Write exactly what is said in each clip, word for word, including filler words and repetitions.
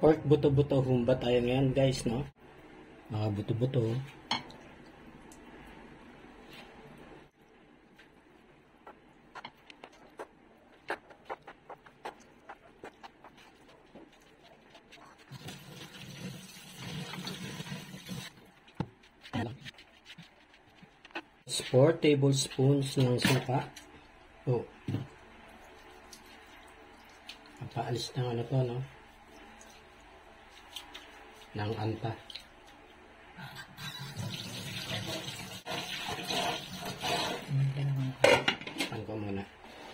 Pork buto-buto humba tayo ngayon guys, no? Mga buto-buto. four tablespoons ng suka. Oh. Papaalis ng ano to, no? Ng anta. Pan ko muna.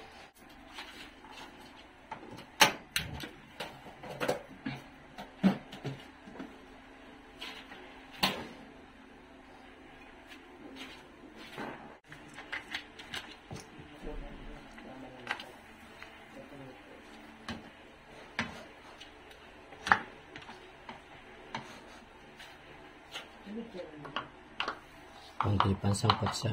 Kunti pansangkot sa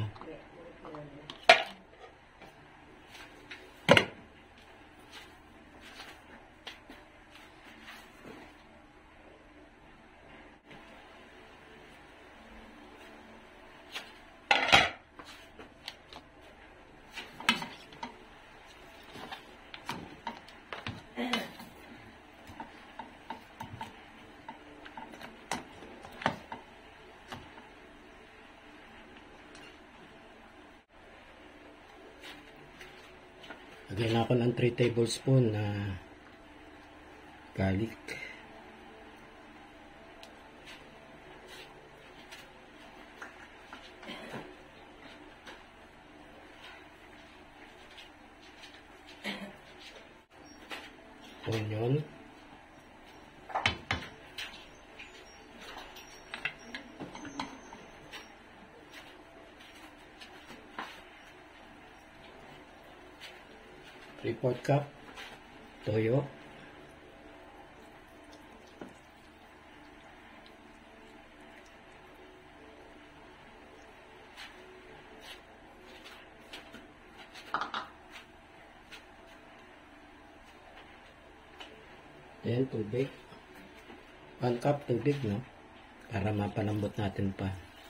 lagyan ako ng three tablespoon na garlic. Onion. three fourths cup toyo. Then tubig. one cup tubig, no? Para mapalambot natin pa.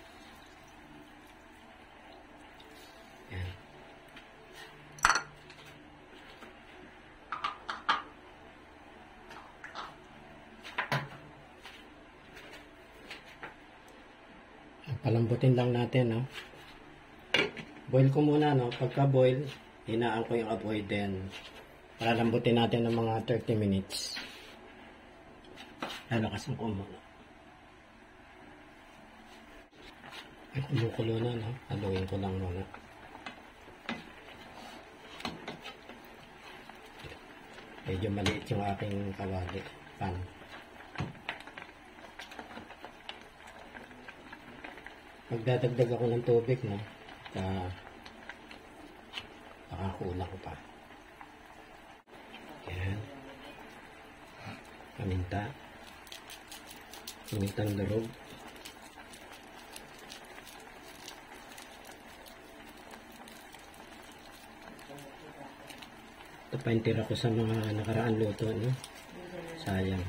Yan. Palambutin lang natin, no? Boil ko muna, no? Pagka boil, hinaan ko yung apoy, then palambutin natin ng mga thirty minutes. Lalakasan ko muna. Ay, kumukulo na, no? Haluin ko lang muna. Medyo maliit yung aking kawali. Pan. Magdadagdag ako ng tubig, no? Uh, Nakakulang ko pa. Yan. Paminta. Pamintang durog. Ito pa yung tira ko sa mga nakaraan luto, no? Sayang.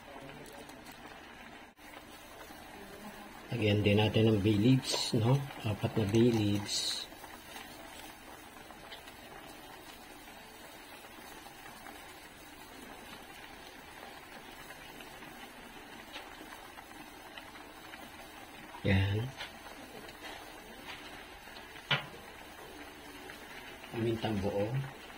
Lagyan din natin ng bay leaves, no? Apat na bay leaves. Yan. Pamintang buo.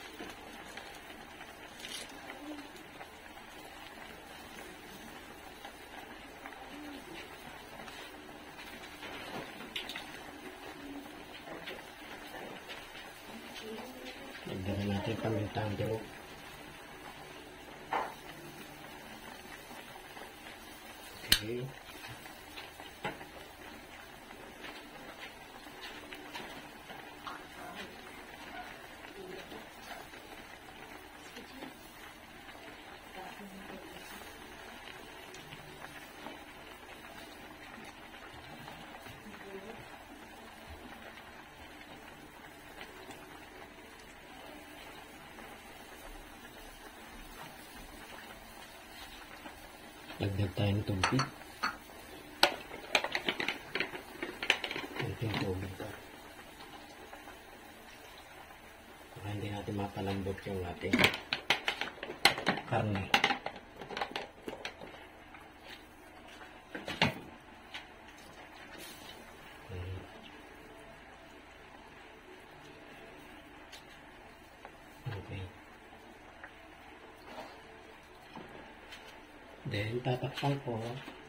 Lagyan natin pamintang buo. Okay. Lagdag tayo ng tubig. Kunting tubig pa. Baka hindi natin mapalambot yung ating karne. Okay. Then, tatakpan ko.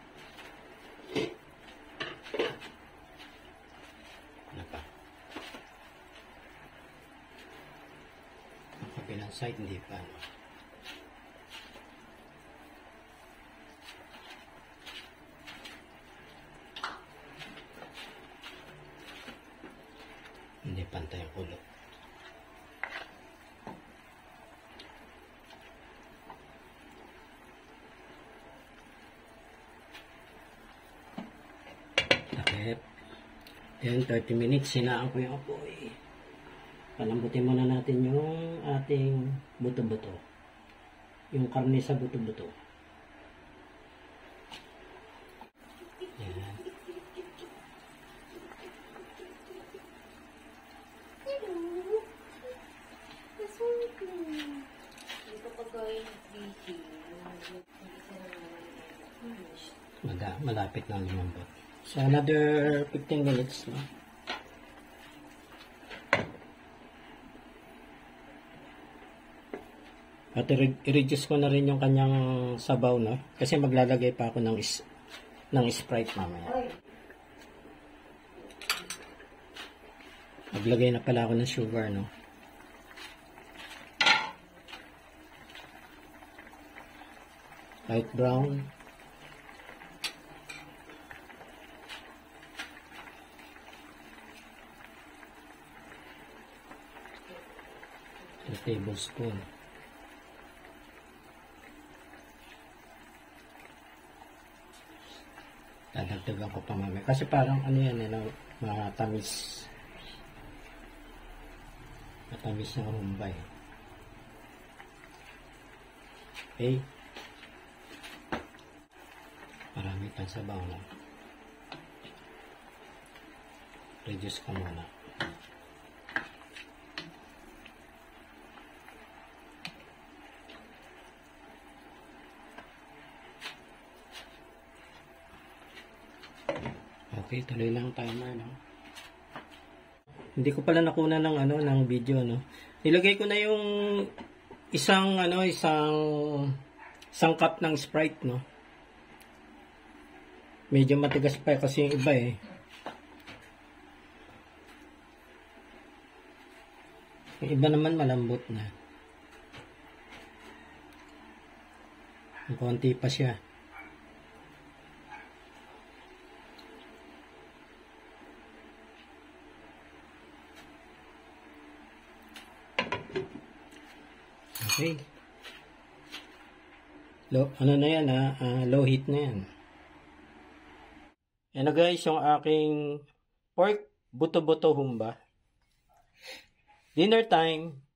Ano pa? Ang kabilang side, hindi pa. No? Hindi pantay ang kulot. Then, thirty minutes, sinaan ko yung apoy. Palambutin muna natin yung ating buto-buto. Yung karne sa buto-buto. Yan. Hello. Nasulit mo. Hindi ko pagkain busy. Mada, malapit na lumambot. So, another fifteen minutes. No? At i-reduce ko na rin yung kanyang sabaw, no? Kasi maglalagay pa ako ng, is ng Sprite mamaya. Maglagay na pala ako ng sugar, no? Light brown. A tablespoon. Dadagdagan ko pa mamaya. Kasi parang ano yan, eh, no? Matamis. Matamis na rumbay. Okay. Marami pang sabaw, no? Reduce ko muna. Okay, tuloy lang timer, no? Hindi ko pala nakuna ng ano ng video, no. Nilagay ko na yung isang ano, isang isang cup ng Sprite, no. Medyo matigas pa kasi yung iba eh. Yung iba naman malambot na. Yung konti pa siya. Okay. Low, ano na yan ha? Uh, low heat na yan. Yan na guys, yung aking pork buto-buto humba. Dinner time.